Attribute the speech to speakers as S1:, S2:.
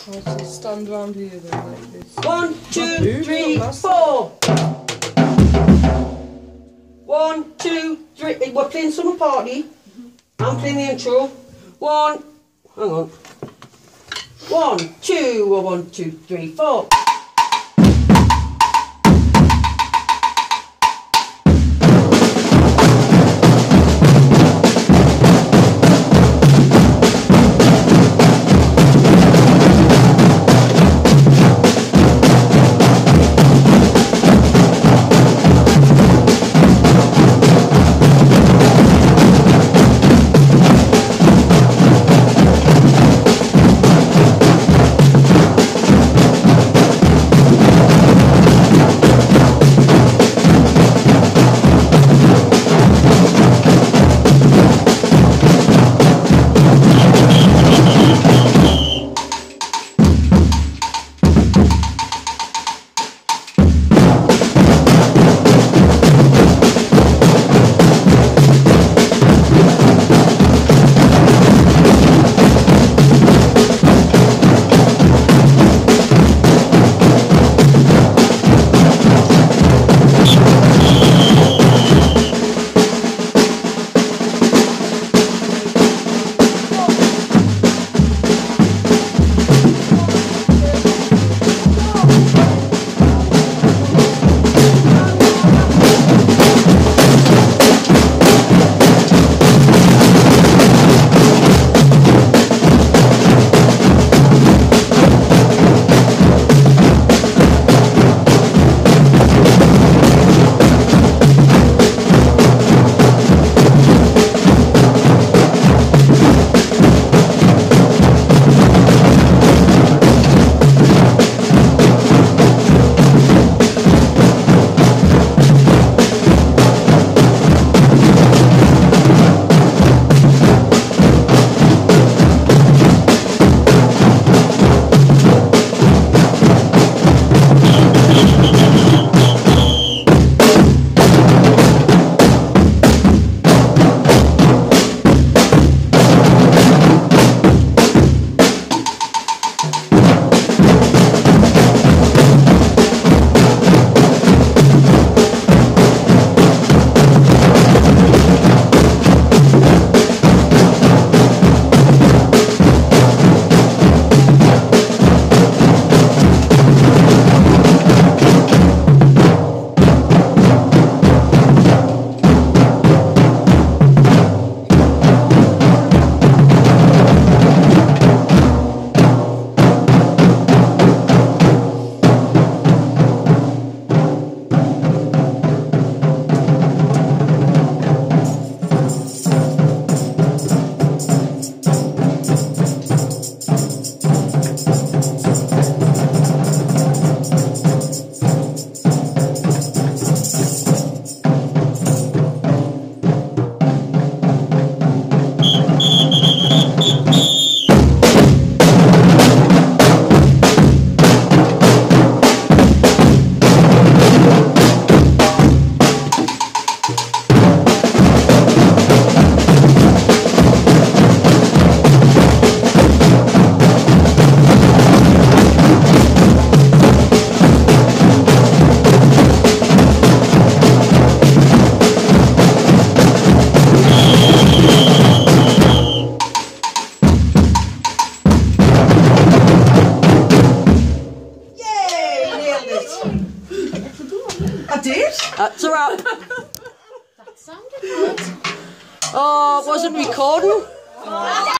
S1: I'll just stand around here then like this.
S2: 1, 2, 3, 4. 1, 2, 3. We're playing Summer Party. I'm playing the intro. 1. Hang on. 1, 2, or 1, 2, 3, 4.
S1: I did.
S2: That's a wrap.
S3: That sounded good.
S2: Oh, it wasn't recording.